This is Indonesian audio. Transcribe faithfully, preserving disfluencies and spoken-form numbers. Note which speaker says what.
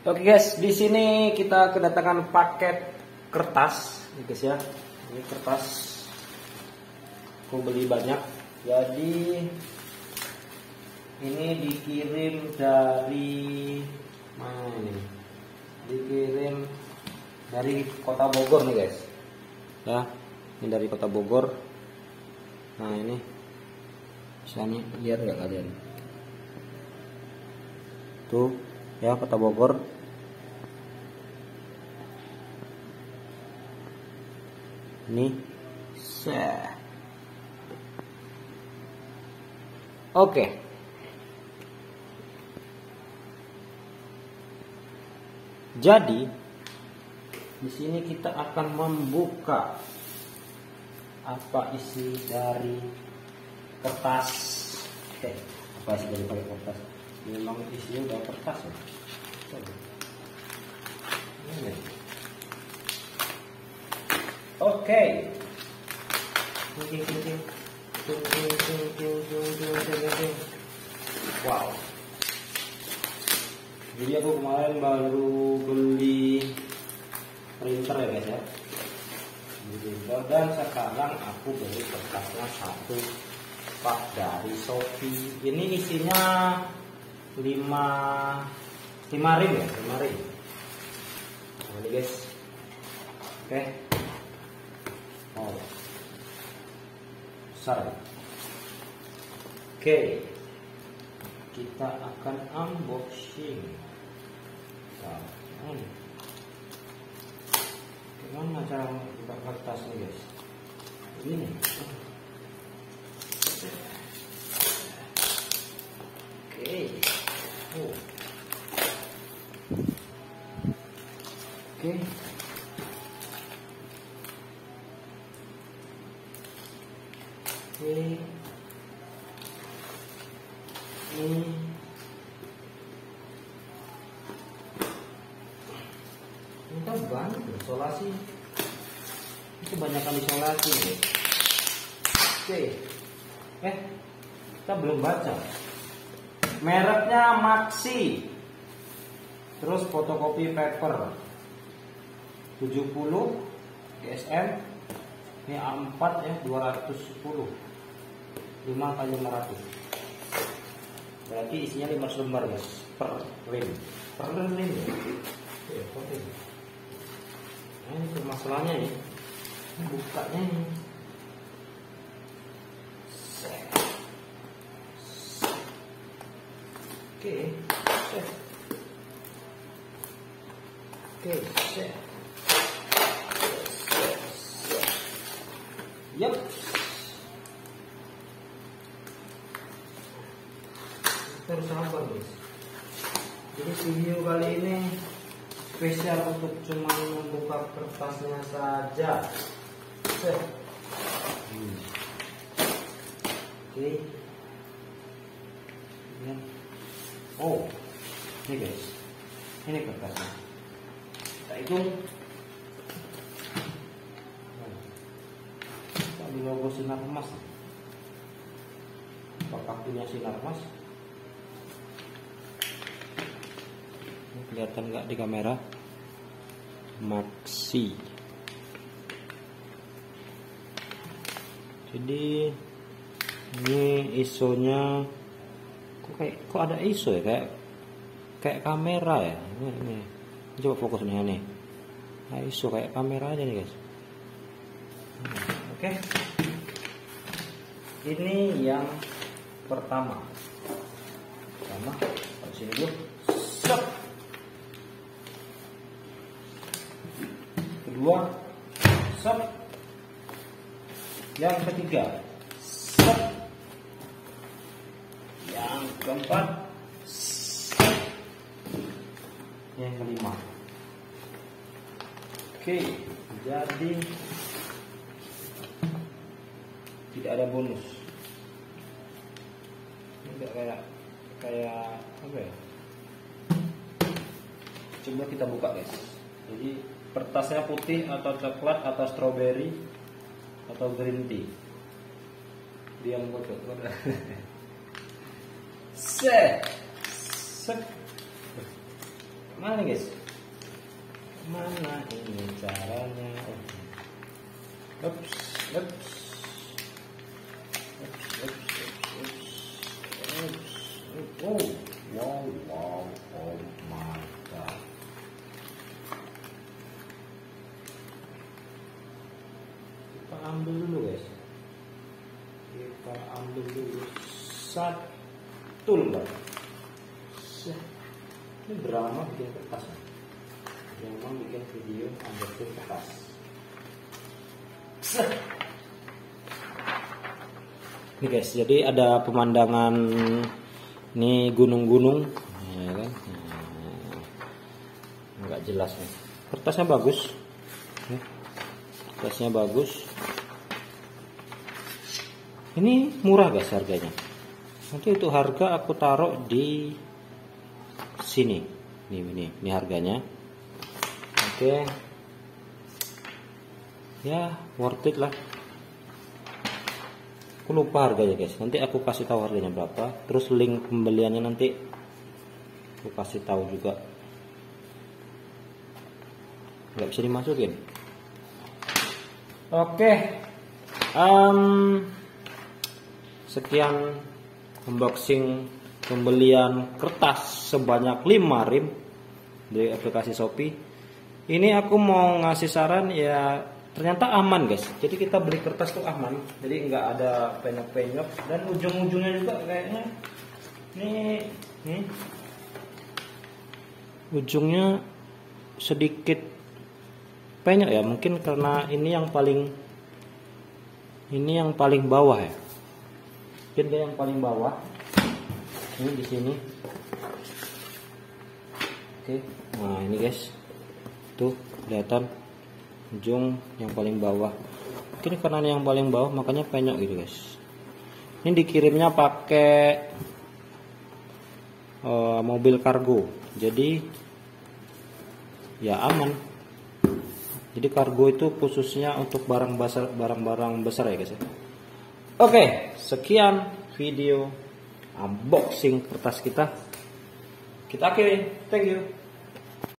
Speaker 1: Oke guys, di sini kita kedatangan paket kertas, nih guys ya. Ini kertas, aku beli banyak. Jadi ini dikirim dari mana ini? Dikirim dari kota Bogor nih guys. Ya, ini dari kota Bogor. Nah ini, bisa nih lihat nggak kalian? Tuh, ya kota Bogor. Nih, seh. Oke. Jadi di sini kita akan membuka apa isi dari kertas. Oke, apa isi dari kertas? Memang isinya udah kertas ya. Ini. Oke. Wow. Jadi aku kemarin baru beli printer ya guys ya. Dan sekarang aku beli kertasnya satu pak dari Shopee. Ini isinya lima lima ring ya, lima ring. Nah, ini guys. Oke. Oh, besar. Oke, kita akan unboxing. Nah, ini gimana cara buka kertasnya guys? Ini. Oke. Oh. Oke. Oke, ini kita banyak isolasi, itu kebanyakan isolasi. Oke, eh kita belum baca mereknya Maxi, terus fotokopi paper tujuh puluh D S M. Ini A empat ya, dua ratus sepuluh, lima kali lima ratus, berarti isinya lima ratus lembar guys, per ring, per ring ya. Oke, per ring. Nah, ini permasalahannya ya, ini bukanya ini. Oke, oke, oke. Yap. Terus sabar guys. Jadi video kali ini spesial untuk cuma membuka kertasnya saja. Hmm. Oke. Oh, ini guys. Ini kertasnya. Kita hitung. Di logo sinar emas. Apakah punya sinar emas? Ini kelihatan nggak di kamera? Maxi. Jadi ini I S O-nya kok kayak kok ada I S O ya, kayak kayak kamera ya. Ini, ini. Coba fokusnya nih. Nah, I S O kayak kamera aja nih guys. Oke, ini yang pertama. Pertama, harus ini dulu. Set. Kedua, set. Yang ketiga, set. Yang keempat, set. Yang kelima. Oke, jadi tidak ada bonus. Ini enggak kayak kayak apa ya? Coba kita buka guys. Jadi kertasnya putih atau coklat atau strawberry atau green tea. Dia yang buat coklat. Set. Set. Mana nih guys? Mana ini caranya? Oh. Ups, ups. Ups, ups, ups, ups. Ups. Oh, wow, wow, oh my god. Kita ambil dulu guys. Kita ambil dulu satu lembar. Ini drama bikin kertas. Drama bikin video unboxing kertas. Ini guys, jadi ada pemandangan ini gunung-gunung, ya kan? Nah, nggak jelas nih. Kertasnya bagus, nih. Kertasnya bagus. Ini murah guys harganya. Nanti itu harga aku taruh di sini. Nih, ini, ini harganya. Oke. Ya, worth it lah. Aku lupa harganya guys, nanti aku kasih tahu harganya berapa, terus link pembeliannya nanti aku kasih tahu juga. Nggak bisa dimasukin. Oke, um, sekian unboxing pembelian kertas sebanyak lima rim dari aplikasi Shopee. Ini aku mau ngasih saran ya. Ternyata aman guys, jadi kita beli kertas tuh aman, jadi nggak ada penyok-penyok dan ujung-ujungnya juga kayaknya nih, nih ujungnya sedikit penyok ya, mungkin karena ini yang paling ini yang paling bawah ya, mungkin dia yang paling bawah ini di sini. Oke, nah ini guys, tuh kelihatan ujung yang paling bawah, mungkin karena ini yang paling bawah makanya penyok gitu guys. Ini dikirimnya pakai uh, mobil kargo, jadi ya aman. Jadi kargo itu khususnya untuk barang besar, barang-barang besar ya guys ya. Oke, sekian video unboxing kertas kita. Kita akhiri, thank you.